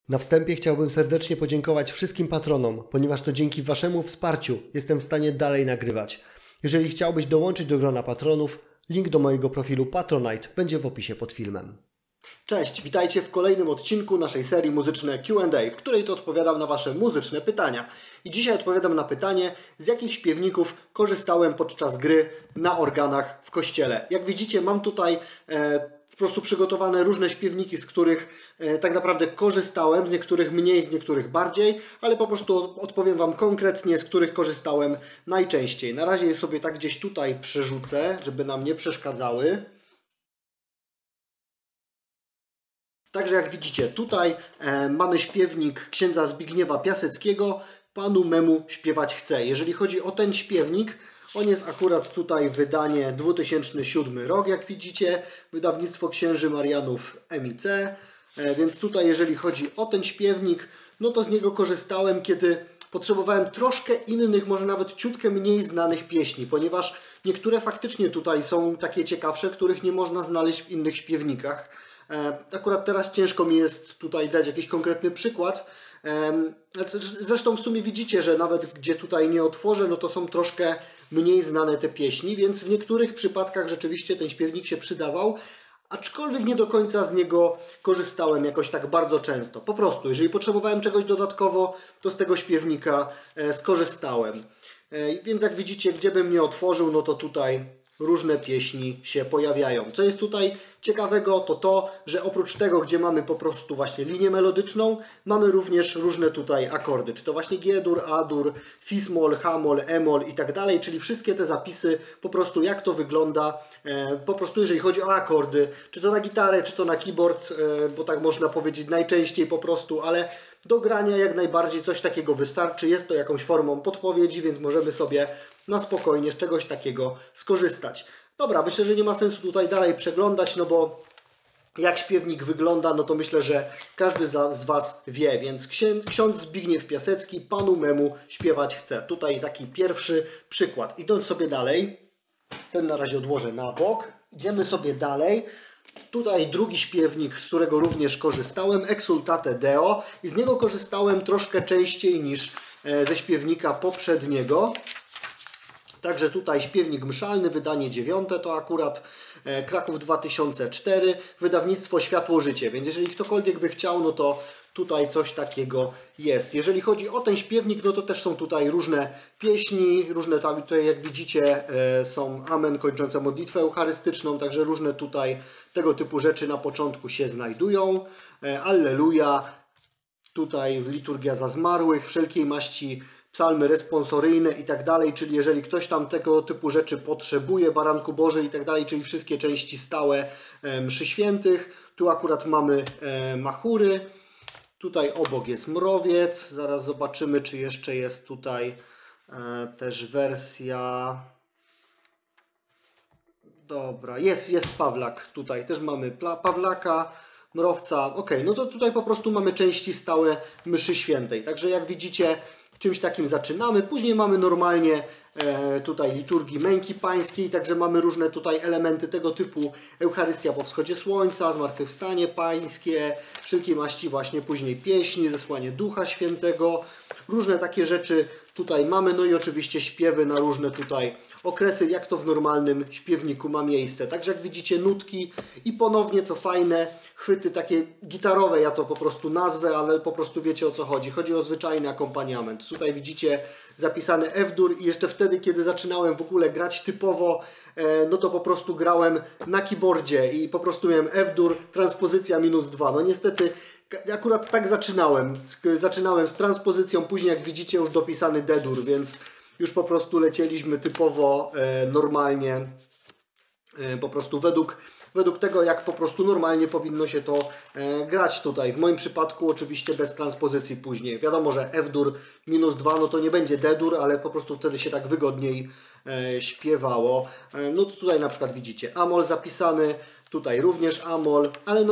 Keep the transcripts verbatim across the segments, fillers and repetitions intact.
Na wstępie chciałbym serdecznie podziękować wszystkim patronom, ponieważ to dzięki Waszemu wsparciu jestem w stanie dalej nagrywać. Jeżeli chciałbyś dołączyć do grona patronów, link do mojego profilu Patronite będzie w opisie pod filmem. Cześć, witajcie w kolejnym odcinku naszej serii Muzyczne Q and A, w której to odpowiadam na Wasze muzyczne pytania. I dzisiaj odpowiadam na pytanie, z jakich śpiewników korzystałem podczas gry na organach w kościele. Jak widzicie, mam tutaj e, po prostu przygotowane różne śpiewniki, z których e, tak naprawdę korzystałem, z niektórych mniej, z niektórych bardziej, ale po prostu odpowiem Wam konkretnie, z których korzystałem najczęściej. Na razie je sobie tak gdzieś tutaj przerzucę, żeby nam nie przeszkadzały. Także jak widzicie, tutaj e, mamy śpiewnik księdza Zbigniewa Piaseckiego, Panu memu śpiewać chcę. Jeżeli chodzi o ten śpiewnik, on jest akurat tutaj wydanie dwa tysiące siódmy rok, jak widzicie, wydawnictwo księży Marianów M I C, e, więc tutaj jeżeli chodzi o ten śpiewnik, no to z niego korzystałem, kiedy potrzebowałem troszkę innych, może nawet ciutkę mniej znanych pieśni, ponieważ niektóre faktycznie tutaj są takie ciekawsze, których nie można znaleźć w innych śpiewnikach. Akurat teraz ciężko mi jest tutaj dać jakiś konkretny przykład. Zresztą w sumie widzicie, że nawet gdzie tutaj nie otworzę, no to są troszkę mniej znane te pieśni, więc w niektórych przypadkach rzeczywiście ten śpiewnik się przydawał, aczkolwiek nie do końca z niego korzystałem jakoś tak bardzo często. Po prostu, jeżeli potrzebowałem czegoś dodatkowo, to z tego śpiewnika skorzystałem. Więc jak widzicie, gdzie bym nie otworzył, no to tutaj różne pieśni się pojawiają. Co jest tutaj ciekawego, to to, że oprócz tego, gdzie mamy po prostu właśnie linię melodyczną, mamy również różne tutaj akordy. Czy to właśnie G-dur, A-dur, Fis-moll, H-moll, E-moll i tak dalej, czyli wszystkie te zapisy, po prostu jak to wygląda, e, po prostu jeżeli chodzi o akordy, czy to na gitarę, czy to na keyboard, e, bo tak można powiedzieć najczęściej po prostu, ale do grania jak najbardziej coś takiego wystarczy. Jest to jakąś formą podpowiedzi, więc możemy sobie na spokojnie z czegoś takiego skorzystać. Dobra, myślę, że nie ma sensu tutaj dalej przeglądać, no bo jak śpiewnik wygląda, no to myślę, że każdy z Was wie, więc ksiądz Zbigniew Piasecki, Panu memu śpiewać chce. Tutaj taki pierwszy przykład. Idąc sobie dalej, ten na razie odłożę na bok, idziemy sobie dalej. Tutaj drugi śpiewnik, z którego również korzystałem, Exsultate Deo, i z niego korzystałem troszkę częściej niż ze śpiewnika poprzedniego. Także tutaj śpiewnik mszalny, wydanie dziewiąte, to akurat Kraków dwa tysiące cztery, wydawnictwo Światło Życie, więc jeżeli ktokolwiek by chciał, no to tutaj coś takiego jest. Jeżeli chodzi o ten śpiewnik, no to też są tutaj różne pieśni, różne tam tutaj jak widzicie są amen kończące modlitwę eucharystyczną, także różne tutaj tego typu rzeczy na początku się znajdują. Alleluja, tutaj liturgia za zmarłych, wszelkiej maści psalmy responsoryjne i tak dalej, czyli jeżeli ktoś tam tego typu rzeczy potrzebuje, Baranku Boży i tak dalej, czyli wszystkie części stałe mszy świętych. Tu akurat mamy machury, tutaj obok jest mrowiec, zaraz zobaczymy, czy jeszcze jest tutaj też wersja. Dobra, jest, jest Pawlak, tutaj też mamy Pawlaka, mrowca, ok, no to tutaj po prostu mamy części stałe mszy świętej, także jak widzicie, czymś takim zaczynamy. Później mamy normalnie e, tutaj liturgii męki pańskiej, także mamy różne tutaj elementy tego typu. Eucharystia po wschodzie słońca, zmartwychwstanie pańskie, wszelkie maści właśnie później pieśni, zesłanie Ducha Świętego. Różne takie rzeczy tutaj mamy, no i oczywiście śpiewy na różne tutaj okresy, jak to w normalnym śpiewniku ma miejsce. Także jak widzicie nutki i ponownie, co fajne, chwyty takie gitarowe, ja to po prostu nazwę, ale po prostu wiecie o co chodzi. Chodzi o zwyczajny akompaniament. Tutaj widzicie zapisany F-dur i jeszcze wtedy, kiedy zaczynałem w ogóle grać typowo, no to po prostu grałem na keyboardzie i po prostu miałem F-dur, transpozycja minus dwa. No niestety akurat tak zaczynałem. Zaczynałem z transpozycją, później jak widzicie już dopisany D-dur, więc już po prostu lecieliśmy typowo, normalnie, po prostu według według tego, jak po prostu normalnie powinno się to e, grać tutaj. W moim przypadku oczywiście bez transpozycji później. Wiadomo, że F-dur minus dwa, no to nie będzie D-dur, ale po prostu wtedy się tak wygodniej e, śpiewało. E, no to tutaj na przykład widzicie A-moll zapisany, tutaj również A-moll, ale no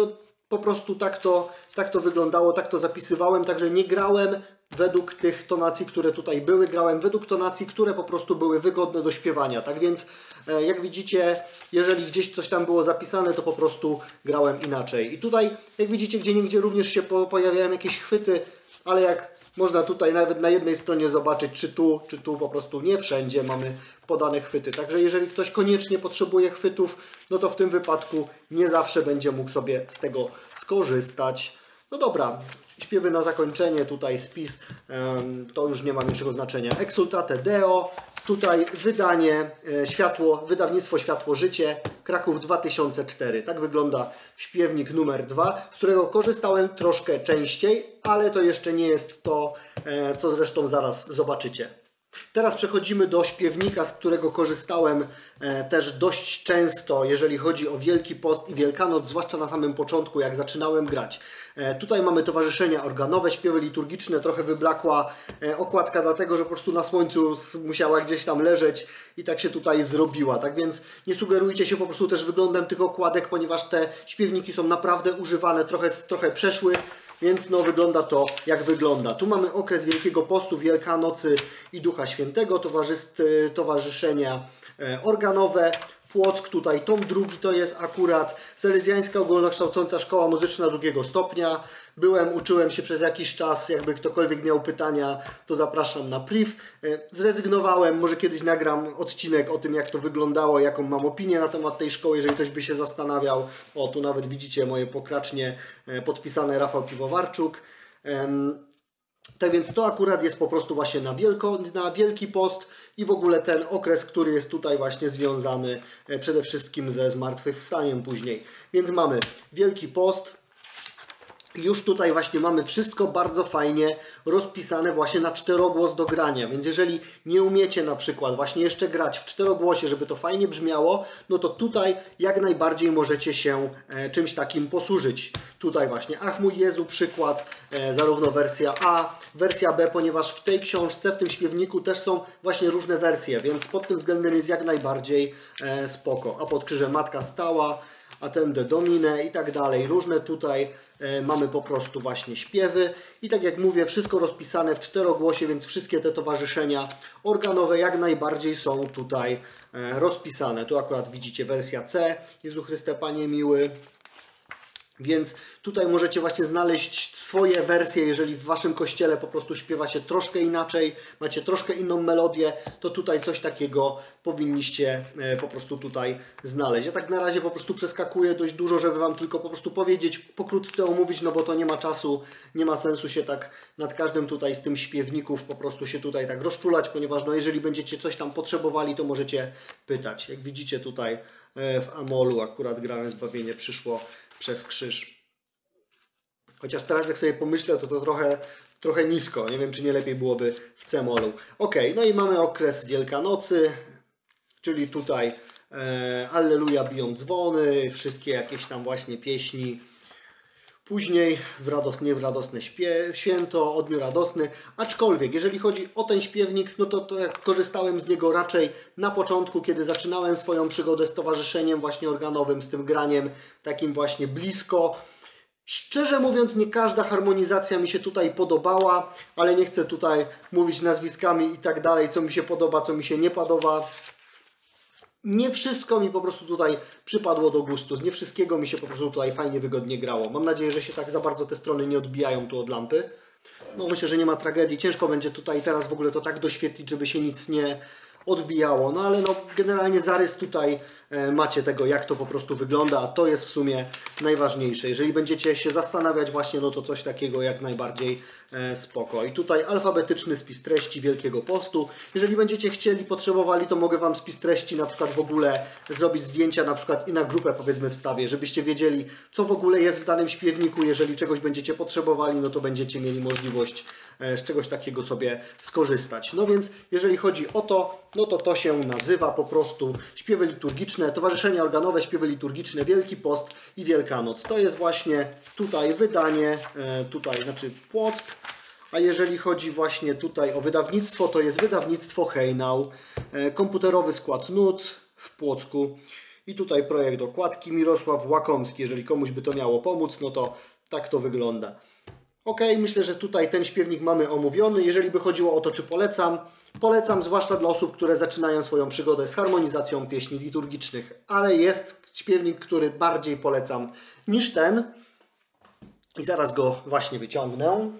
po prostu tak to, tak to wyglądało, tak to zapisywałem, także nie grałem według tych tonacji, które tutaj były, grałem według tonacji, które po prostu były wygodne do śpiewania. Tak więc jak widzicie, jeżeli gdzieś coś tam było zapisane, to po prostu grałem inaczej. I tutaj, jak widzicie, gdzieniegdzie również się pojawiają jakieś chwyty, ale jak można tutaj nawet na jednej stronie zobaczyć, czy tu, czy tu po prostu nie wszędzie mamy podane chwyty. Także jeżeli ktoś koniecznie potrzebuje chwytów, no to w tym wypadku nie zawsze będzie mógł sobie z tego skorzystać. No dobra, śpiewy na zakończenie, tutaj spis, to już nie ma większego znaczenia. Exultate Deo, tutaj wydanie Światło, wydawnictwo Światło Życie, Kraków dwa tysiące cztery. Tak wygląda śpiewnik numer dwa, z którego korzystałem troszkę częściej, ale to jeszcze nie jest to, co zresztą zaraz zobaczycie. Teraz przechodzimy do śpiewnika, z którego korzystałem też dość często, jeżeli chodzi o Wielki Post i Wielkanoc, zwłaszcza na samym początku, jak zaczynałem grać. Tutaj mamy towarzyszenia organowe, śpiewy liturgiczne, trochę wyblakła okładka, dlatego że po prostu na słońcu musiała gdzieś tam leżeć i tak się tutaj zrobiła. Tak więc nie sugerujcie się po prostu też wyglądem tych okładek, ponieważ te śpiewniki są naprawdę używane, trochę, trochę przeszły. Więc no, wygląda to jak wygląda. Tu mamy okres Wielkiego Postu, Wielkanocy i Ducha Świętego, towarzyszenia organowe. Płock, tutaj tom drugi to jest akurat Salezjańska Ogólnokształcąca Szkoła Muzyczna drugiego stopnia. Byłem, uczyłem się przez jakiś czas, jakby ktokolwiek miał pytania, to zapraszam na priv. Zrezygnowałem, może kiedyś nagram odcinek o tym, jak to wyglądało, jaką mam opinię na temat tej szkoły, jeżeli ktoś by się zastanawiał. O, tu nawet widzicie moje pokracznie podpisane Rafał Piwowarczuk. Tak więc to akurat jest po prostu właśnie na, wielko, na Wielki Post i w ogóle ten okres, który jest tutaj właśnie związany przede wszystkim ze zmartwychwstaniem później. Więc mamy Wielki Post. Już tutaj właśnie mamy wszystko bardzo fajnie rozpisane właśnie na czterogłos do grania, więc jeżeli nie umiecie na przykład właśnie jeszcze grać w czterogłosie, żeby to fajnie brzmiało, no to tutaj jak najbardziej możecie się e, czymś takim posłużyć. Tutaj właśnie Ach mój Jezu przykład, e, zarówno wersja A, wersja B, ponieważ w tej książce, w tym śpiewniku też są właśnie różne wersje, więc pod tym względem jest jak najbardziej e, spoko. A pod krzyżem Matka Stała, Attende Domine i tak dalej. Różne tutaj e, mamy po prostu właśnie śpiewy i tak jak mówię, wszystko rozpisane w czterogłosie, więc wszystkie te towarzyszenia organowe jak najbardziej są tutaj e, rozpisane. Tu akurat widzicie wersja C, Jezu Chryste Panie Miły. Więc tutaj możecie właśnie znaleźć swoje wersje, jeżeli w Waszym kościele po prostu śpiewa się troszkę inaczej, macie troszkę inną melodię, to tutaj coś takiego powinniście po prostu tutaj znaleźć. Ja tak na razie po prostu przeskakuję dość dużo, żeby Wam tylko po prostu powiedzieć, pokrótce omówić, no bo to nie ma czasu, nie ma sensu się tak nad każdym tutaj z tym śpiewników po prostu się tutaj tak rozczulać, ponieważ no jeżeli będziecie coś tam potrzebowali, to możecie pytać. Jak widzicie tutaj w Amolu akurat grałem Zbawienie przyszło przez krzyż. Chociaż teraz jak sobie pomyślę, to to trochę, trochę nisko. Nie wiem, czy nie lepiej byłoby w C-molu. Ok, no i mamy okres Wielkanocy, czyli tutaj e, Alleluja biją dzwony, wszystkie jakieś tam właśnie pieśni. Później w radost, nie w radosne śpiew, święto, Odniu radosny. Aczkolwiek, jeżeli chodzi o ten śpiewnik, no to, to jak korzystałem z niego raczej na początku, kiedy zaczynałem swoją przygodę z towarzyszeniem właśnie organowym, z tym graniem takim właśnie blisko. Szczerze mówiąc, nie każda harmonizacja mi się tutaj podobała, ale nie chcę tutaj mówić nazwiskami i tak dalej, co mi się podoba, co mi się nie podoba. Nie wszystko mi po prostu tutaj przypadło do gustu, nie wszystkiego mi się po prostu tutaj fajnie, wygodnie grało. Mam nadzieję, że się tak za bardzo te strony nie odbijają tu od lampy. No myślę, że nie ma tragedii. Ciężko będzie tutaj teraz w ogóle to tak doświetlić, żeby się nic nie odbijało. No ale no generalnie zarys tutaj macie tego, jak to po prostu wygląda, a to jest w sumie najważniejsze. Jeżeli będziecie się zastanawiać właśnie, no to coś takiego jak najbardziej spoko. I tutaj alfabetyczny spis treści Wielkiego Postu. Jeżeli będziecie chcieli, potrzebowali, to mogę Wam spis treści na przykład w ogóle zrobić zdjęcia na przykład i na grupę powiedzmy wstawię, żebyście wiedzieli, co w ogóle jest w danym śpiewniku. Jeżeli czegoś będziecie potrzebowali, no to będziecie mieli możliwość z czegoś takiego sobie skorzystać. No więc jeżeli chodzi o to, no to to się nazywa po prostu śpiewy liturgiczne, towarzyszenia organowe, śpiewy liturgiczne, Wielki Post i Wielkanoc. To jest właśnie tutaj wydanie, tutaj znaczy Płock, a jeżeli chodzi właśnie tutaj o wydawnictwo, to jest wydawnictwo Hejnał, komputerowy skład nut w Płocku. I tutaj projekt okładki Mirosław Łakomski. Jeżeli komuś by to miało pomóc, no to tak to wygląda. Ok, myślę, że tutaj ten śpiewnik mamy omówiony. Jeżeli by chodziło o to, czy polecam, polecam zwłaszcza dla osób, które zaczynają swoją przygodę z harmonizacją pieśni liturgicznych. Ale jest śpiewnik, który bardziej polecam niż ten. I zaraz go właśnie wyciągnę.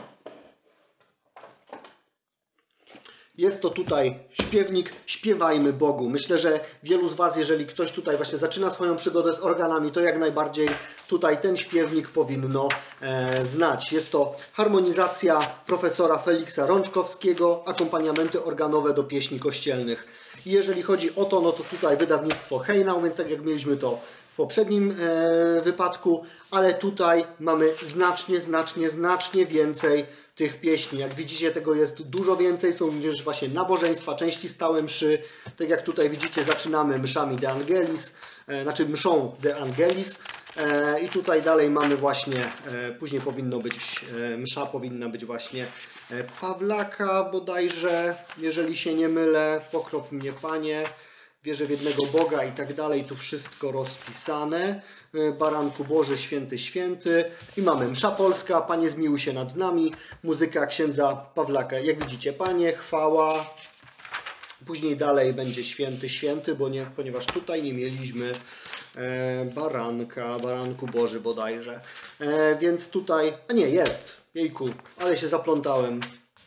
Jest to tutaj śpiewnik Śpiewajmy Bogu. Myślę, że wielu z Was, jeżeli ktoś tutaj właśnie zaczyna swoją przygodę z organami, to jak najbardziej tutaj ten śpiewnik powinno e, znać. Jest to harmonizacja profesora Feliksa Rączkowskiego, akompaniamenty organowe do pieśni kościelnych. I jeżeli chodzi o to, no to tutaj wydawnictwo Hejnał, więc tak jak mieliśmy to w poprzednim e, wypadku, ale tutaj mamy znacznie, znacznie, znacznie więcej tych pieśni. Jak widzicie, tego jest dużo więcej. Są również właśnie nabożeństwa, części stałe mszy. Tak jak tutaj widzicie, zaczynamy mszami De Angelis, e, znaczy mszą De Angelis. E, I tutaj dalej mamy właśnie, e, później powinno być, e, msza powinna być właśnie e, Pawlaka bodajże, jeżeli się nie mylę. Pokrop mnie, Panie. Wierzę w jednego Boga i tak dalej. Tu wszystko rozpisane. Baranku Boży, święty, święty. I mamy msza polska, Panie zmiłuj się nad nami. Muzyka księdza Pawlaka. Jak widzicie, Panie, chwała. Później dalej będzie święty, święty, bo nie, ponieważ tutaj nie mieliśmy e, baranka, baranku Boży bodajże. E, więc tutaj, a nie, jest. Jejku, ale się zaplątałem.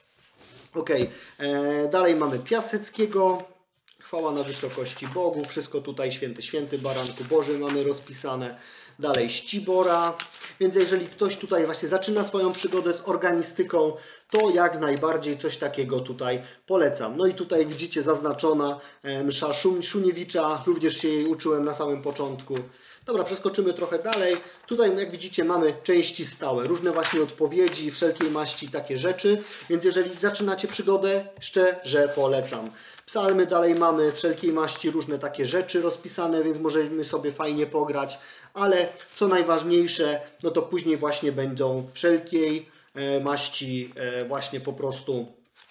Ok, e, dalej mamy Piaseckiego. Chwała na wysokości Bogu, wszystko tutaj święty, święty, baranku Boży mamy rozpisane. Dalej Ścibora, więc jeżeli ktoś tutaj właśnie zaczyna swoją przygodę z organistyką, to jak najbardziej coś takiego tutaj polecam. No i tutaj widzicie zaznaczona msza Szum, Szuniewicza, również się jej uczyłem na samym początku. Dobra, przeskoczymy trochę dalej. Tutaj jak widzicie mamy części stałe, różne właśnie odpowiedzi, wszelkiej maści takie rzeczy, więc jeżeli zaczynacie przygodę, szczerze polecam. Psalmy dalej mamy wszelkiej maści różne takie rzeczy rozpisane, więc możemy sobie fajnie pograć, ale co najważniejsze, no to później właśnie będą wszelkiej maści właśnie po prostu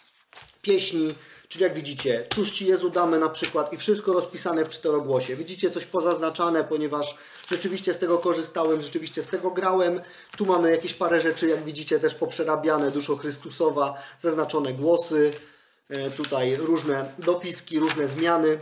pieśni, czyli jak widzicie, Cóż Ci Jezu damy na przykład i wszystko rozpisane w czterogłosie. Widzicie coś pozaznaczane, ponieważ rzeczywiście z tego korzystałem, rzeczywiście z tego grałem. Tu mamy jakieś parę rzeczy, jak widzicie, też poprzerabiane, Duszo Chrystusowa, zaznaczone głosy. Tutaj różne dopiski, różne zmiany,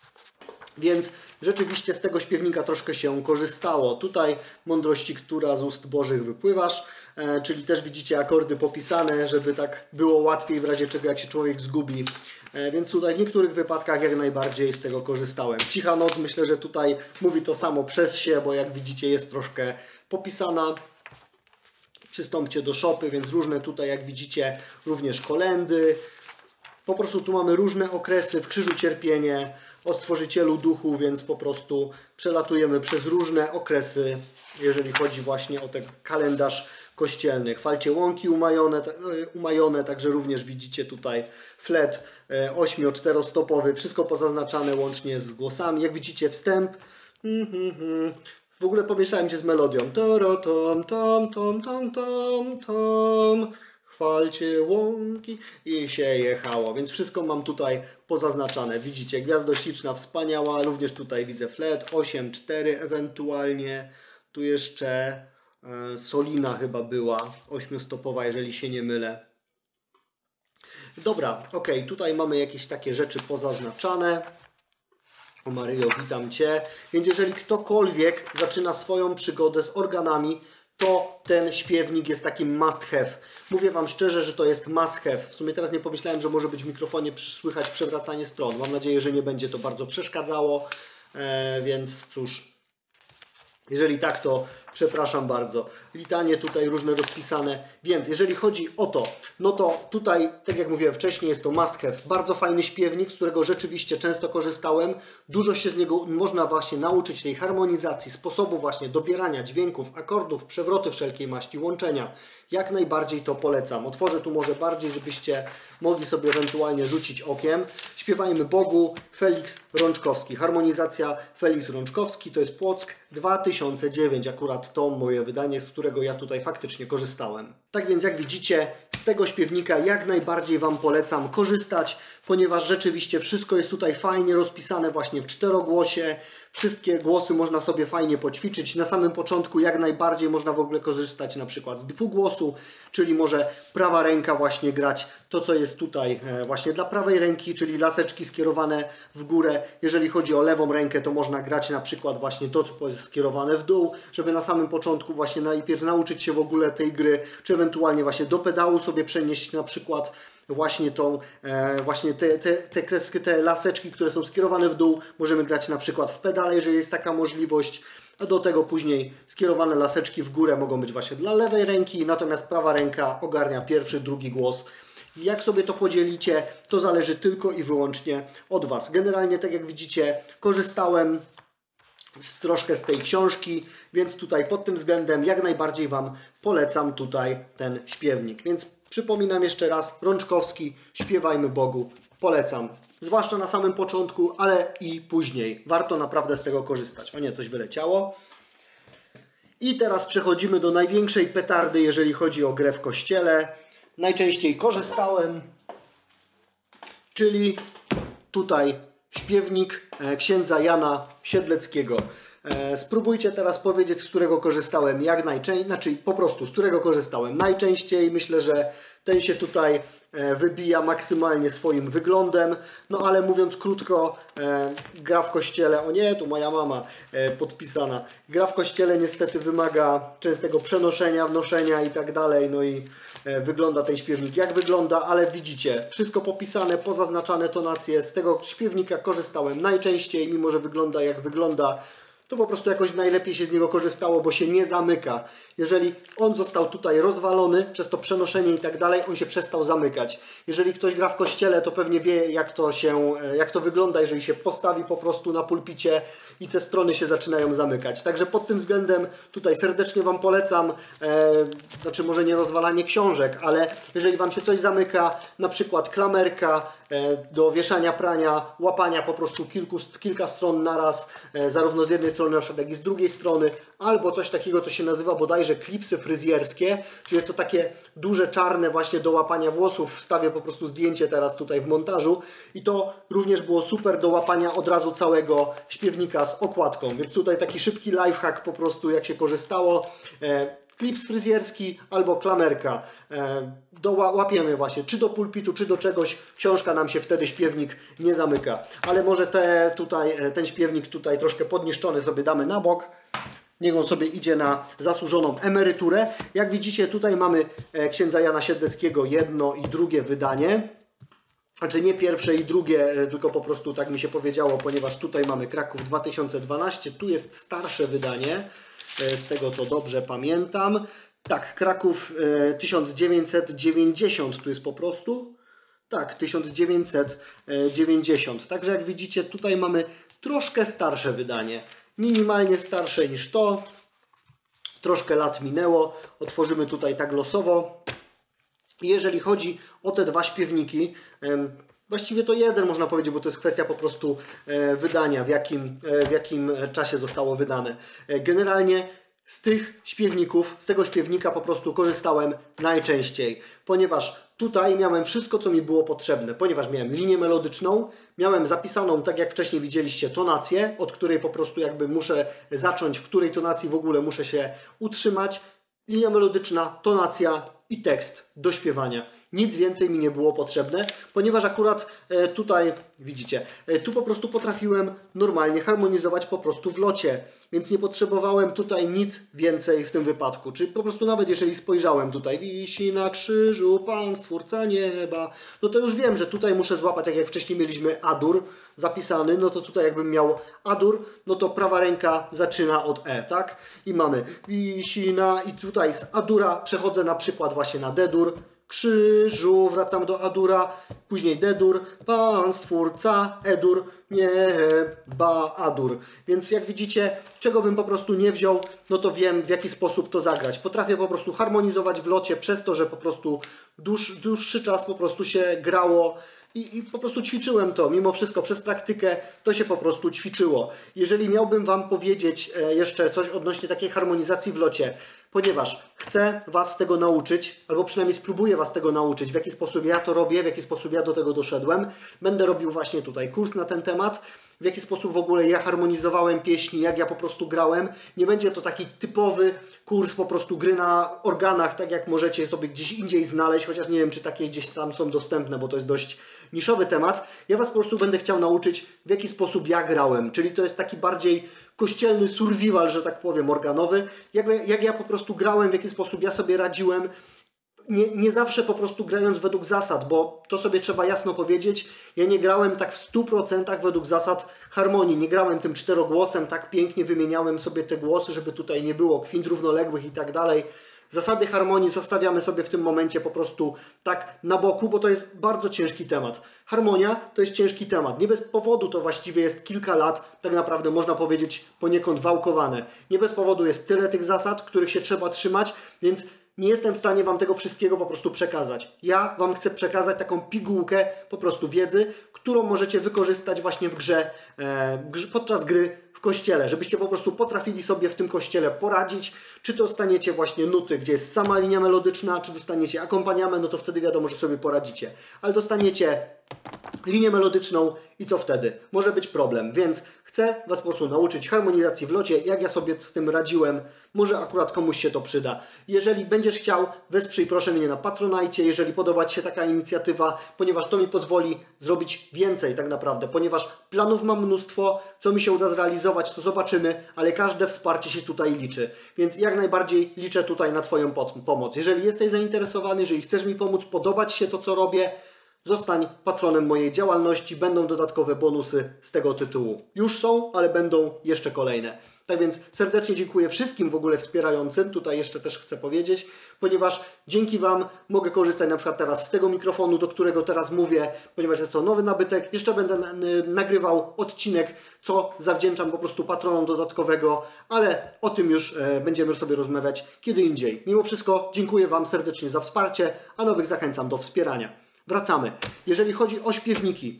więc rzeczywiście z tego śpiewnika troszkę się korzystało. Tutaj mądrości, która z ust Bożych wypływasz, czyli też widzicie akordy popisane, żeby tak było łatwiej w razie czego jak się człowiek zgubi. Więc tutaj w niektórych wypadkach jak najbardziej z tego korzystałem. Cicha noc, myślę, że tutaj mówi to samo przez się, bo jak widzicie jest troszkę popisana. Przystąpcie do szopy, więc różne tutaj jak widzicie również kolendy. Po prostu tu mamy różne okresy, w krzyżu cierpienie, o Stworzycielu Duchu, więc po prostu przelatujemy przez różne okresy, jeżeli chodzi właśnie o ten kalendarz kościelny. Chwalcie łąki umajone, umajone, także również widzicie tutaj flet ośmio czterostopowy, wszystko pozaznaczane łącznie z głosami. Jak widzicie wstęp, w ogóle pomieszałem się z melodią. Toro, tom, tom, tom, tom, tom, tom. Chwalcie łąki i się jechało, więc wszystko mam tutaj pozaznaczane. Widzicie, gwiazdo śliczna, wspaniała, również tutaj widzę flet, osiem cztery ewentualnie, tu jeszcze e, solina chyba była, ośmiostopowa, jeżeli się nie mylę. Dobra, ok, tutaj mamy jakieś takie rzeczy pozaznaczane. O Maryjo, witam Cię. Więc jeżeli ktokolwiek zaczyna swoją przygodę z organami, to ten śpiewnik jest takim must have. Mówię Wam szczerze, że to jest must have. W sumie teraz nie pomyślałem, że może być w mikrofonie słychać przewracanie stron. Mam nadzieję, że nie będzie to bardzo przeszkadzało, e, więc cóż, jeżeli tak, to przepraszam bardzo. Litanie tutaj różne rozpisane, więc jeżeli chodzi o to, no to tutaj, tak jak mówiłem wcześniej, jest to must have. Bardzo fajny śpiewnik, z którego rzeczywiście często korzystałem. Dużo się z niego można właśnie nauczyć, tej harmonizacji, sposobu właśnie dobierania dźwięków, akordów, przewroty wszelkiej maści, łączenia. Jak najbardziej to polecam. Otworzę tu może bardziej, żebyście mogli sobie ewentualnie rzucić okiem. Śpiewajmy Bogu, Feliks Rączkowski. Harmonizacja Feliks Rączkowski, to jest Płock dwa tysiące dziewięć, akurat to moje wydanie, z którego którego ja tutaj faktycznie korzystałem. Tak więc jak widzicie, z tego śpiewnika jak najbardziej Wam polecam korzystać, ponieważ rzeczywiście wszystko jest tutaj fajnie rozpisane właśnie w czterogłosie. Wszystkie głosy można sobie fajnie poćwiczyć. Na samym początku jak najbardziej można w ogóle korzystać na przykład z dwugłosu, czyli może prawa ręka właśnie grać to, co jest tutaj właśnie dla prawej ręki, czyli laseczki skierowane w górę. Jeżeli chodzi o lewą rękę, to można grać na przykład właśnie to, co jest skierowane w dół, żeby na samym początku właśnie najpierw nauczyć się w ogóle tej gry, czy ewentualnie właśnie do pedału sobie przenieść na przykład właśnie tą, e, właśnie te, te, te, te, te laseczki, które są skierowane w dół, możemy grać na przykład w pedale, jeżeli jest taka możliwość, a do tego później skierowane laseczki w górę mogą być właśnie dla lewej ręki, natomiast prawa ręka ogarnia pierwszy, drugi głos. Jak sobie to podzielicie, to zależy tylko i wyłącznie od Was. Generalnie, tak jak widzicie, korzystałem z, troszkę z tej książki, więc tutaj pod tym względem jak najbardziej Wam polecam tutaj ten śpiewnik. Więc przypominam jeszcze raz, Rączkowski, Śpiewajmy Bogu, polecam. Zwłaszcza na samym początku, ale i później. Warto naprawdę z tego korzystać. O nie, coś wyleciało. I teraz przechodzimy do największej petardy, jeżeli chodzi o grę w kościele. Najczęściej korzystałem, czyli tutaj śpiewnik księdza Jana Siedleckiego. Spróbujcie teraz powiedzieć, z którego korzystałem jak najczęściej, znaczy po prostu z którego korzystałem najczęściej. Myślę, że ten się tutaj wybija maksymalnie swoim wyglądem. No ale mówiąc krótko, gra w kościele, o nie, tu moja mama podpisana. Gra w kościele niestety wymaga częstego przenoszenia, wnoszenia i tak dalej. No i wygląda ten śpiewnik jak wygląda, ale widzicie, wszystko popisane, pozaznaczane tonacje. Z tego śpiewnika korzystałem najczęściej, mimo że wygląda jak wygląda. To po prostu jakoś najlepiej się z niego korzystało, bo się nie zamyka. Jeżeli on został tutaj rozwalony przez to przenoszenie i tak dalej, on się przestał zamykać. Jeżeli ktoś gra w kościele, to pewnie wie, jak to się, jak to wygląda, jeżeli się postawi po prostu na pulpicie i te strony się zaczynają zamykać. Także pod tym względem tutaj serdecznie Wam polecam, e, znaczy może nie rozwalanie książek, ale jeżeli Wam się coś zamyka, na przykład klamerka e, do wieszania prania, łapania po prostu kilku, kilka stron naraz, e, zarówno z jednej strony, na przykład jak i z drugiej strony, albo coś takiego, co się nazywa bodajże klipsy fryzjerskie, czyli jest to takie duże czarne właśnie do łapania włosów. Wstawię po prostu zdjęcie teraz tutaj w montażu i to również było super do łapania od razu całego śpiewnika z okładką, więc tutaj taki szybki lifehack po prostu, jak się korzystało. E, klips fryzjerski albo klamerka. E, do, łapiemy właśnie czy do pulpitu, czy do czegoś. Książka nam się wtedy, śpiewnik nie zamyka. Ale może te, tutaj, ten śpiewnik tutaj troszkę podniszczony sobie damy na bok. Niech on sobie idzie na zasłużoną emeryturę. Jak widzicie, tutaj mamy księdza Jana Siedleckiego jedno i drugie wydanie. Znaczy nie pierwsze i drugie, tylko po prostu tak mi się powiedziało, ponieważ tutaj mamy Kraków dwa tysiące dwanaście, tu jest starsze wydanie, z tego co dobrze pamiętam. Tak, Kraków tysiąc dziewięćset dziewięćdziesiąt tu jest po prostu. Tak, tysiąc dziewięćset dziewięćdziesiąt. Także jak widzicie, tutaj mamy troszkę starsze wydanie. Minimalnie starsze niż to. Troszkę lat minęło. Otworzymy tutaj tak losowo. Jeżeli chodzi o te dwa śpiewniki, właściwie to jeden można powiedzieć, bo to jest kwestia po prostu wydania, w jakim, w jakim czasie zostało wydane. Generalnie z tych śpiewników, z tego śpiewnika po prostu korzystałem najczęściej, ponieważ tutaj miałem wszystko, co mi było potrzebne, ponieważ miałem linię melodyczną, miałem zapisaną, tak jak wcześniej widzieliście, tonację, od której po prostu jakby muszę zacząć, w której tonacji w ogóle muszę się utrzymać. Linia melodyczna, tonacja i tekst do śpiewania. Nic więcej mi nie było potrzebne, ponieważ akurat tutaj, widzicie, tu po prostu potrafiłem normalnie harmonizować po prostu w locie, więc nie potrzebowałem tutaj nic więcej w tym wypadku. Czy po prostu nawet jeżeli spojrzałem tutaj, wisi na krzyżu Pan Stwórca nieba, no to już wiem, że tutaj muszę złapać, tak jak wcześniej mieliśmy A-dur zapisany, no to tutaj jakbym miał A-dur, no to prawa ręka zaczyna od E, tak? I mamy wisi na, i tutaj z A-dura przechodzę na przykład właśnie na D-dur, krzyżu, wracam do A-dura, później D-dur, Pan Stwórca, E-dur, nie Bahadur. Więc jak widzicie, czego bym po prostu nie wziął, no to wiem, w jaki sposób to zagrać. Potrafię po prostu harmonizować w locie przez to, że po prostu dłuż, dłuższy czas po prostu się grało i, i po prostu ćwiczyłem to. Mimo wszystko przez praktykę to się po prostu ćwiczyło. Jeżeli miałbym Wam powiedzieć jeszcze coś odnośnie takiej harmonizacji w locie, ponieważ chcę Was tego nauczyć, albo przynajmniej spróbuję Was tego nauczyć, w jaki sposób ja to robię, w jaki sposób ja do tego doszedłem. Będę robił właśnie tutaj kurs na ten temat, w jaki sposób w ogóle ja harmonizowałem pieśni, jak ja po prostu grałem. Nie będzie to taki typowy kurs po prostu gry na organach, tak jak możecie sobie gdzieś indziej znaleźć, chociaż nie wiem, czy takie gdzieś tam są dostępne, bo to jest dość niszowy temat. Ja Was po prostu będę chciał nauczyć, w jaki sposób ja grałem, czyli to jest taki bardziej kościelny survival, że tak powiem, organowy. Jak, jak ja po prostu grałem, w jaki sposób ja sobie radziłem. Nie, nie zawsze po prostu grając według zasad, bo to sobie trzeba jasno powiedzieć. Ja nie grałem tak w stu procentach według zasad harmonii. Nie grałem tym czterogłosem, tak pięknie wymieniałem sobie te głosy, żeby tutaj nie było kwint równoległych i tak dalej. Zasady harmonii zostawiamy sobie w tym momencie po prostu tak na boku, bo to jest bardzo ciężki temat. Harmonia to jest ciężki temat. Nie bez powodu to właściwie jest kilka lat, tak naprawdę można powiedzieć poniekąd wałkowane. Nie bez powodu jest tyle tych zasad, których się trzeba trzymać, więc nie jestem w stanie Wam tego wszystkiego po prostu przekazać. Ja Wam chcę przekazać taką pigułkę po prostu wiedzy, którą możecie wykorzystać właśnie w grze, e, podczas gry w kościele, żebyście po prostu potrafili sobie w tym kościele poradzić, czy to dostaniecie właśnie nuty, gdzie jest sama linia melodyczna, czy dostaniecie akompaniament, no to wtedy wiadomo, że sobie poradzicie. Ale dostaniecie linię melodyczną i co wtedy? Może być problem, więc chcę Was po prostu nauczyć harmonizacji w locie, jak ja sobie z tym radziłem. Może akurat komuś się to przyda. Jeżeli będziesz chciał, wesprzyj proszę mnie na Patronite, jeżeli podoba Ci się taka inicjatywa, ponieważ to mi pozwoli zrobić więcej tak naprawdę, ponieważ planów mam mnóstwo, co mi się uda zrealizować, to zobaczymy, ale każde wsparcie się tutaj liczy. Więc jak najbardziej liczę tutaj na Twoją pomoc. Jeżeli jesteś zainteresowany, jeżeli chcesz mi pomóc, podobać się to, co robię, zostań patronem mojej działalności, będą dodatkowe bonusy z tego tytułu. Już są, ale będą jeszcze kolejne. Tak więc serdecznie dziękuję wszystkim w ogóle wspierającym, tutaj jeszcze też chcę powiedzieć, ponieważ dzięki Wam mogę korzystać na przykład teraz z tego mikrofonu, do którego teraz mówię, ponieważ jest to nowy nabytek. Jeszcze będę nagrywał odcinek, co zawdzięczam po prostu patronom dodatkowego, ale o tym już będziemy sobie rozmawiać kiedy indziej. Mimo wszystko dziękuję Wam serdecznie za wsparcie, a nowych zachęcam do wspierania. Wracamy. Jeżeli chodzi o śpiewniki,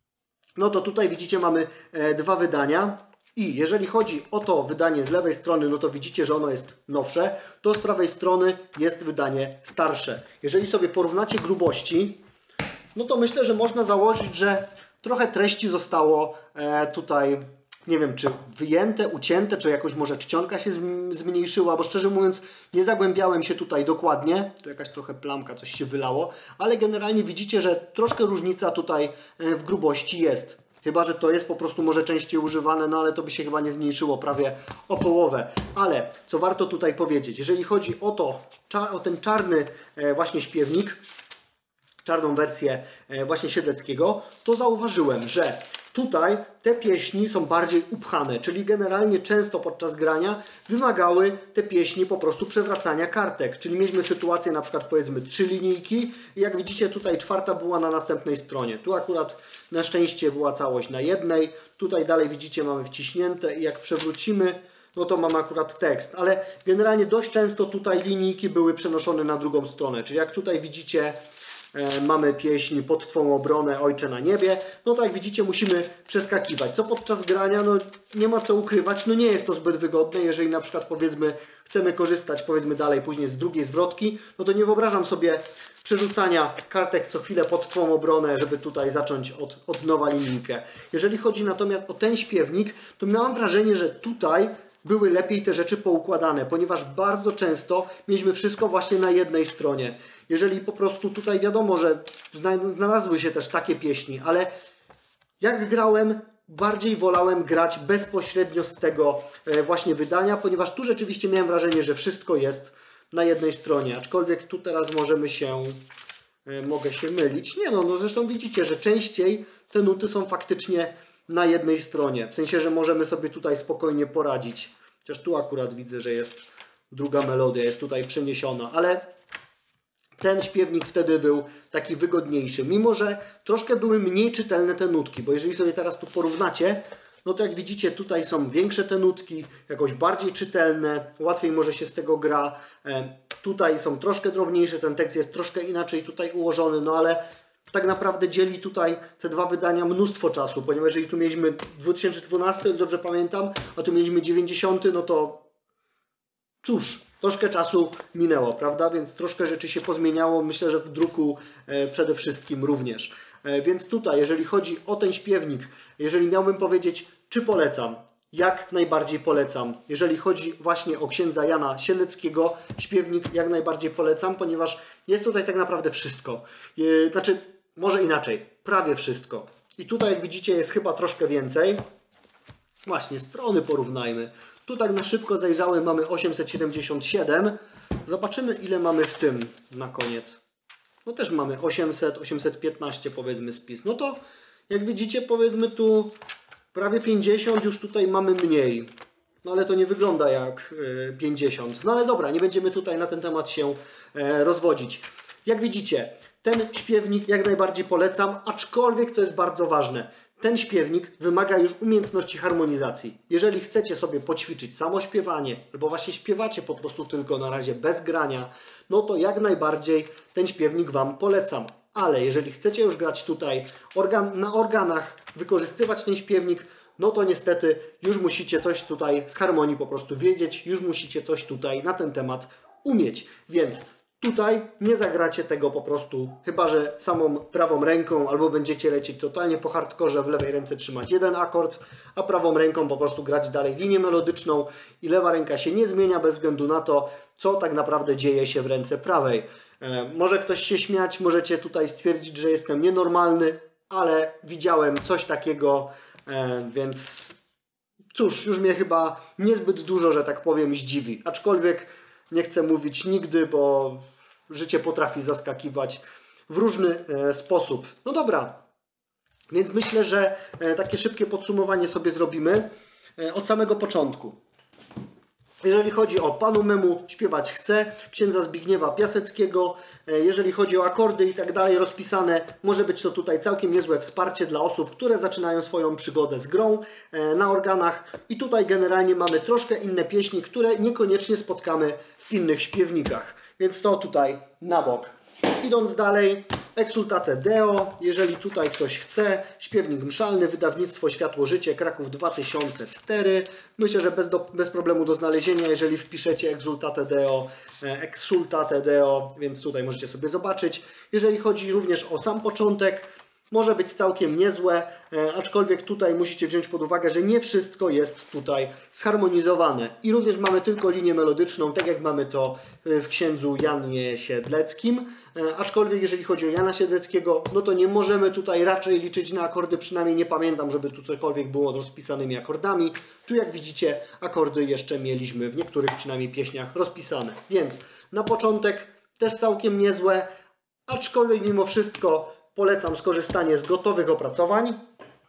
no to tutaj widzicie mamy e, dwa wydania i jeżeli chodzi o to wydanie z lewej strony, no to widzicie, że ono jest nowsze, to z prawej strony jest wydanie starsze. Jeżeli sobie porównacie grubości, no to myślę, że można założyć, że trochę treści zostało e, tutaj, nie wiem, czy wyjęte, ucięte, czy jakoś może czcionka się zmniejszyła, bo szczerze mówiąc nie zagłębiałem się tutaj dokładnie. Tu jakaś trochę plamka, coś się wylało, ale generalnie widzicie, że troszkę różnica tutaj w grubości jest. Chyba że to jest po prostu może częściej używane, no ale to by się chyba nie zmniejszyło prawie o połowę. Ale co warto tutaj powiedzieć, jeżeli chodzi o to, o ten czarny właśnie śpiewnik, czarną wersję właśnie Siedleckiego, to zauważyłem, że tutaj te pieśni są bardziej upchane, czyli generalnie często podczas grania wymagały te pieśni po prostu przewracania kartek. Czyli mieliśmy sytuację na przykład powiedzmy trzy linijki i jak widzicie tutaj czwarta była na następnej stronie. Tu akurat na szczęście była całość na jednej. Tutaj dalej widzicie mamy wciśnięte i jak przewrócimy, no to mamy akurat tekst. Ale generalnie dość często tutaj linijki były przenoszone na drugą stronę. Czyli jak tutaj widzicie mamy pieśń Pod Twą obronę, Ojcze na niebie. No tak jak widzicie, musimy przeskakiwać. Co podczas grania, no nie ma co ukrywać, no nie jest to zbyt wygodne. Jeżeli na przykład powiedzmy chcemy korzystać powiedzmy dalej później z drugiej zwrotki, no to nie wyobrażam sobie przerzucania kartek co chwilę pod Twą obronę, żeby tutaj zacząć od, od nowa linijkę. Jeżeli chodzi natomiast o ten śpiewnik, to miałam wrażenie, że tutaj były lepiej te rzeczy poukładane, ponieważ bardzo często mieliśmy wszystko właśnie na jednej stronie. Jeżeli po prostu tutaj wiadomo, że znalazły się też takie pieśni, ale jak grałem, bardziej wolałem grać bezpośrednio z tego właśnie wydania, ponieważ tu rzeczywiście miałem wrażenie, że wszystko jest na jednej stronie, aczkolwiek tu teraz możemy się, mogę się mylić. Nie no, no zresztą widzicie, że częściej te nuty są faktycznie na jednej stronie, w sensie, że możemy sobie tutaj spokojnie poradzić. Chociaż tu akurat widzę, że jest druga melodia, jest tutaj przeniesiona, ale ten śpiewnik wtedy był taki wygodniejszy, mimo że troszkę były mniej czytelne te nutki, bo jeżeli sobie teraz tu porównacie, no to jak widzicie tutaj są większe te nutki, jakoś bardziej czytelne, łatwiej może się z tego gra. Tutaj są troszkę drobniejsze, ten tekst jest troszkę inaczej tutaj ułożony, no ale tak naprawdę dzieli tutaj te dwa wydania mnóstwo czasu, ponieważ jeżeli tu mieliśmy dwa tysiące dwunasty, dobrze pamiętam, a tu mieliśmy dziewięćdziesiąty, no to cóż, troszkę czasu minęło, prawda? Więc troszkę rzeczy się pozmieniało, myślę, że w druku e, przede wszystkim również. E, więc tutaj, jeżeli chodzi o ten śpiewnik, jeżeli miałbym powiedzieć, czy polecam, jak najbardziej polecam. Jeżeli chodzi właśnie o księdza Jana Sieleckiego, śpiewnik jak najbardziej polecam, ponieważ jest tutaj tak naprawdę wszystko. E, znaczy, może inaczej, prawie wszystko. I tutaj, jak widzicie, jest chyba troszkę więcej. Właśnie, strony porównajmy. Tu tak na szybko zajrzałem, mamy osiemset siedemdziesiąt siedem. Zobaczymy, ile mamy w tym na koniec. No też mamy osiemset, osiemset piętnaście powiedzmy spis. No to jak widzicie, powiedzmy tu prawie pięćdziesiąt, już tutaj mamy mniej. No ale to nie wygląda jak pięćdziesiąt. No ale dobra, nie będziemy tutaj na ten temat się rozwodzić. Jak widzicie, ten śpiewnik jak najbardziej polecam, aczkolwiek to jest bardzo ważne. Ten śpiewnik wymaga już umiejętności harmonizacji. Jeżeli chcecie sobie poćwiczyć samo śpiewanie, albo właśnie śpiewacie po prostu tylko na razie bez grania, no to jak najbardziej ten śpiewnik Wam polecam. Ale jeżeli chcecie już grać tutaj organ, na organach, wykorzystywać ten śpiewnik, no to niestety już musicie coś tutaj z harmonii po prostu wiedzieć, już musicie coś tutaj na ten temat umieć. Więc tutaj nie zagracie tego po prostu, chyba że samą prawą ręką, albo będziecie lecieć totalnie po hardkorze, w lewej ręce trzymać jeden akord, a prawą ręką po prostu grać dalej linię melodyczną i lewa ręka się nie zmienia bez względu na to, co tak naprawdę dzieje się w ręce prawej. E, może ktoś się śmiać, możecie tutaj stwierdzić, że jestem nienormalny, ale widziałem coś takiego, e, więc cóż, już mnie chyba niezbyt dużo, że tak powiem, zdziwi. Aczkolwiek nie chcę mówić nigdy, bo życie potrafi zaskakiwać w różny e, sposób. No dobra, więc myślę, że e, takie szybkie podsumowanie sobie zrobimy e, od samego początku. Jeżeli chodzi o Panu memu śpiewać chcę, księdza Zbigniewa Piaseckiego, e, jeżeli chodzi o akordy i tak dalej rozpisane, może być to tutaj całkiem niezłe wsparcie dla osób, które zaczynają swoją przygodę z grą e, na organach. I tutaj generalnie mamy troszkę inne pieśni, które niekoniecznie spotkamy w innych śpiewnikach. Więc to tutaj na bok. Idąc dalej, Exsultate Deo, jeżeli tutaj ktoś chce, śpiewnik mszalny, wydawnictwo Światło Życie, Kraków dwa tysiące cztery. Myślę, że bez, do, bez problemu do znalezienia, jeżeli wpiszecie Exsultate Deo, Exsultate Deo, więc tutaj możecie sobie zobaczyć. Jeżeli chodzi również o sam początek, może być całkiem niezłe, aczkolwiek tutaj musicie wziąć pod uwagę, że nie wszystko jest tutaj zharmonizowane. I również mamy tylko linię melodyczną, tak jak mamy to w księdzu Janie Siedleckim. Aczkolwiek jeżeli chodzi o Jana Siedleckiego, no to nie możemy tutaj raczej liczyć na akordy, przynajmniej nie pamiętam, żeby tu cokolwiek było rozpisanymi akordami. Tu jak widzicie, akordy jeszcze mieliśmy w niektórych przynajmniej pieśniach rozpisane. Więc na początek też całkiem niezłe, aczkolwiek mimo wszystko polecam skorzystanie z gotowych opracowań.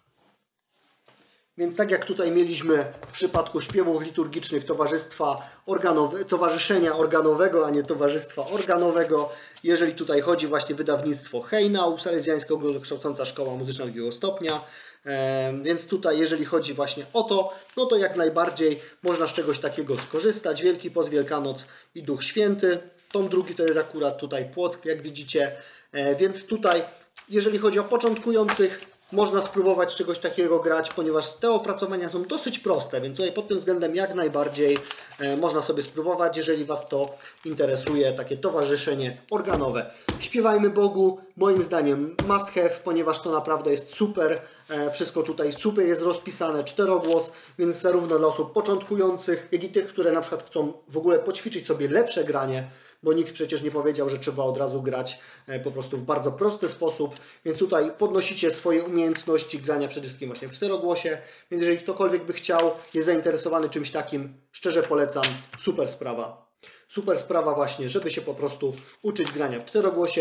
Więc tak jak tutaj mieliśmy w przypadku śpiewów liturgicznych towarzystwa organowe, towarzyszenia organowego, a nie towarzystwa organowego, jeżeli tutaj chodzi właśnie wydawnictwo Hejnał, Salezjańska Ogólnokształcąca Szkoła Muzyczna drugiego stopnia, e, więc tutaj jeżeli chodzi właśnie o to, no to jak najbardziej można z czegoś takiego skorzystać. Wielki Post, Wielkanoc i Duch Święty. Tom drugi to jest akurat tutaj Płock, jak widzicie, e, więc tutaj jeżeli chodzi o początkujących, można spróbować czegoś takiego grać, ponieważ te opracowania są dosyć proste, więc tutaj pod tym względem jak najbardziej e, można sobie spróbować, jeżeli Was to interesuje, takie towarzyszenie organowe. Śpiewajmy Bogu, moim zdaniem must have, ponieważ to naprawdę jest super, e, wszystko tutaj super jest rozpisane, czterogłos, więc zarówno dla osób początkujących, jak i tych, które na przykład chcą w ogóle poćwiczyć sobie lepsze granie, bo nikt przecież nie powiedział, że trzeba od razu grać po prostu w bardzo prosty sposób, więc tutaj podnosicie swoje umiejętności grania przede wszystkim właśnie w czterogłosie, więc jeżeli ktokolwiek by chciał, jest zainteresowany czymś takim, szczerze polecam, super sprawa. Super sprawa właśnie, żeby się po prostu uczyć grania w czterogłosie.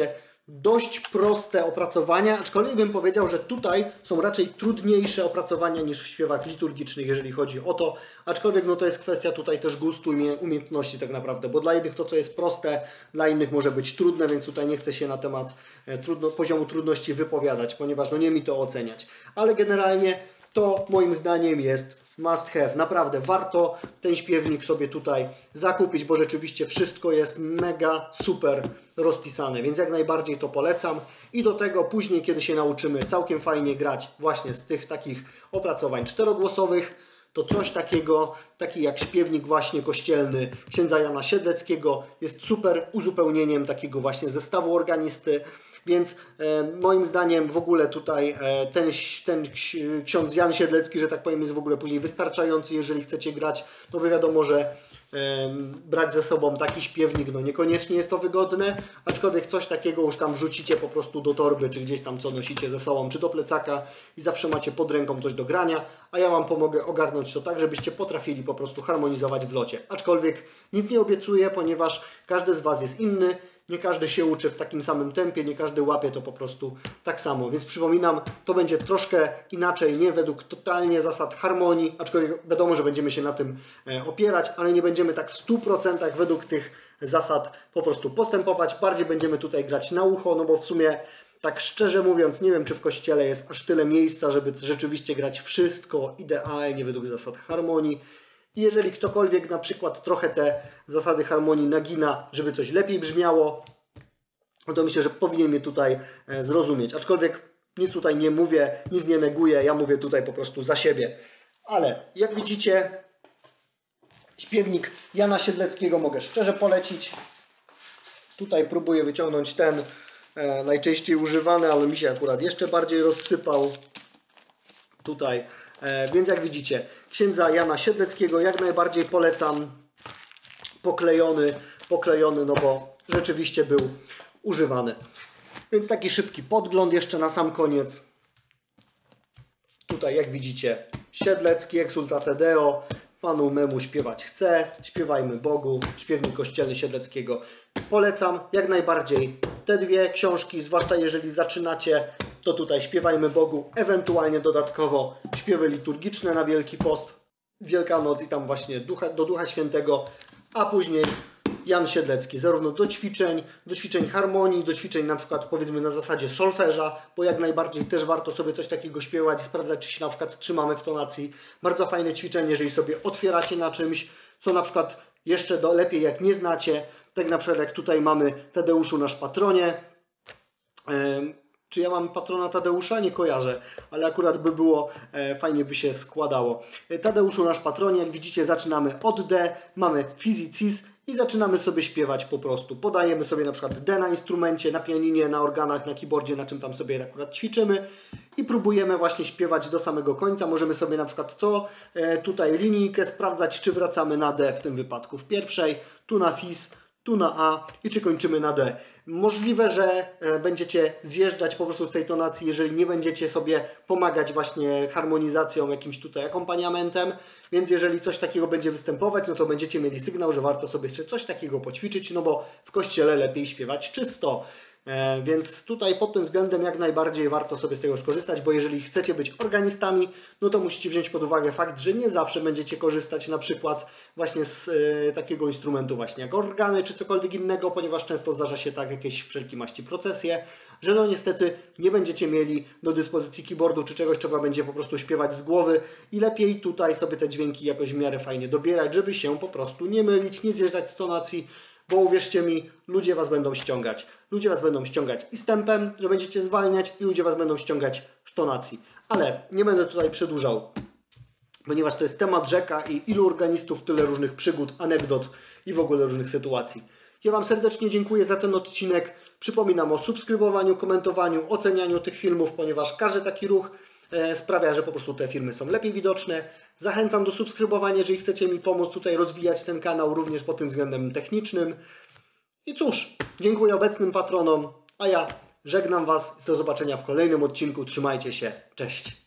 dość proste opracowania, aczkolwiek bym powiedział, że tutaj są raczej trudniejsze opracowania niż w śpiewach liturgicznych, jeżeli chodzi o to, aczkolwiek no to jest kwestia tutaj też gustu i umiejętności tak naprawdę, bo dla jednych to, co jest proste, dla innych może być trudne, więc tutaj nie chcę się na temat trudno, poziomu trudności wypowiadać, ponieważ no nie mi to oceniać, ale generalnie to moim zdaniem jest must have. Naprawdę warto ten śpiewnik sobie tutaj zakupić, bo rzeczywiście wszystko jest mega super rozpisane, więc jak najbardziej to polecam. I do tego później, kiedy się nauczymy całkiem fajnie grać właśnie z tych takich opracowań czterogłosowych, to coś takiego, taki jak śpiewnik właśnie kościelny księdza Jana Siedleckiego jest super uzupełnieniem takiego właśnie zestawu organisty. Więc e, moim zdaniem w ogóle tutaj e, ten, ten ksiądz Jan Siedlecki, że tak powiem, jest w ogóle później wystarczający, jeżeli chcecie grać. No bo wiadomo, że e, brać ze sobą taki śpiewnik, no niekoniecznie jest to wygodne, aczkolwiek coś takiego już tam wrzucicie po prostu do torby, czy gdzieś tam co nosicie ze sobą, czy do plecaka i zawsze macie pod ręką coś do grania, a ja Wam pomogę ogarnąć to tak, żebyście potrafili po prostu harmonizować w locie. Aczkolwiek nic nie obiecuję, ponieważ każdy z Was jest inny. Nie każdy się uczy w takim samym tempie, nie każdy łapie to po prostu tak samo. Więc przypominam, to będzie troszkę inaczej, nie według totalnie zasad harmonii, aczkolwiek wiadomo, że będziemy się na tym opierać, ale nie będziemy tak w stu procentach według tych zasad po prostu postępować. Bardziej będziemy tutaj grać na ucho, no bo w sumie tak szczerze mówiąc, nie wiem, czy w kościele jest aż tyle miejsca, żeby rzeczywiście grać wszystko idealnie według zasad harmonii. I jeżeli ktokolwiek na przykład trochę te zasady harmonii nagina, żeby coś lepiej brzmiało, to myślę, że powinien mnie tutaj zrozumieć. Aczkolwiek nic tutaj nie mówię, nic nie neguję, ja mówię tutaj po prostu za siebie. Ale jak widzicie, śpiewnik Jana Siedleckiego mogę szczerze polecić. Tutaj próbuję wyciągnąć ten e, najczęściej używany, ale mi się akurat jeszcze bardziej rozsypał. Tutaj. E, więc jak widzicie, księdza Jana Siedleckiego jak najbardziej polecam. Poklejony, poklejony, no bo rzeczywiście był używany. Więc taki szybki podgląd jeszcze na sam koniec. Tutaj jak widzicie, Siedlecki, Exsultate Deo, Panu memu śpiewać chcę, śpiewajmy Bogu, śpiewnik kościelny Siedleckiego. Polecam jak najbardziej te dwie książki, zwłaszcza jeżeli zaczynacie, to tutaj śpiewajmy Bogu, ewentualnie dodatkowo śpiewy liturgiczne na Wielki Post, Wielkanoc i tam właśnie ducha, do Ducha Świętego, a później Jan Siedlecki, zarówno do ćwiczeń, do ćwiczeń harmonii, do ćwiczeń na przykład powiedzmy na zasadzie solfeża, bo jak najbardziej też warto sobie coś takiego śpiewać i sprawdzać, czy się na przykład trzymamy w tonacji. Bardzo fajne ćwiczenie, jeżeli sobie otwieracie na czymś, co na przykład jeszcze do, lepiej jak nie znacie, tak na przykład jak tutaj mamy Tadeuszu nasz patronie. Ym, Czy ja mam patrona Tadeusza? Nie kojarzę, ale akurat by było, e, fajnie by się składało. Tadeuszu nasz patronie, jak widzicie, zaczynamy od D, mamy Fizi Cis i zaczynamy sobie śpiewać po prostu. Podajemy sobie na przykład D na instrumencie, na pianinie, na organach, na keyboardzie, na czym tam sobie akurat ćwiczymy i próbujemy właśnie śpiewać do samego końca. Możemy sobie na przykład co e, tutaj linijkę sprawdzać, czy wracamy na D w tym wypadku w pierwszej, tu na Fis, tu na A i czy kończymy na D. Możliwe, że będziecie zjeżdżać po prostu z tej tonacji, jeżeli nie będziecie sobie pomagać właśnie harmonizacją, jakimś tutaj akompaniamentem, więc jeżeli coś takiego będzie występować, no to będziecie mieli sygnał, że warto sobie jeszcze coś takiego poćwiczyć, no bo w kościele lepiej śpiewać czysto. E, więc tutaj pod tym względem jak najbardziej warto sobie z tego skorzystać, bo jeżeli chcecie być organistami, no to musicie wziąć pod uwagę fakt, że nie zawsze będziecie korzystać na przykład właśnie z e, takiego instrumentu właśnie jak organy czy cokolwiek innego, ponieważ często zdarza się tak jakieś wszelkie maści procesje, że no niestety nie będziecie mieli do dyspozycji keyboardu czy czegoś, trzeba będzie po prostu śpiewać z głowy i lepiej tutaj sobie te dźwięki jakoś w miarę fajnie dobierać, żeby się po prostu nie mylić, nie zjeżdżać z tonacji, bo uwierzcie mi, ludzie Was będą ściągać. Ludzie Was będą ściągać i z tempem, że będziecie zwalniać i ludzie Was będą ściągać z tonacji. Ale nie będę tutaj przedłużał, ponieważ to jest temat rzeka i ilu organistów, tyle różnych przygód, anegdot i w ogóle różnych sytuacji. Ja Wam serdecznie dziękuję za ten odcinek. Przypominam o subskrybowaniu, komentowaniu, ocenianiu tych filmów, ponieważ każdy taki ruch sprawia, że po prostu te filmy są lepiej widoczne. Zachęcam do subskrybowania, jeżeli chcecie mi pomóc tutaj rozwijać ten kanał również pod tym względem technicznym. I cóż, dziękuję obecnym patronom, a ja żegnam Was. Do zobaczenia w kolejnym odcinku. Trzymajcie się. Cześć.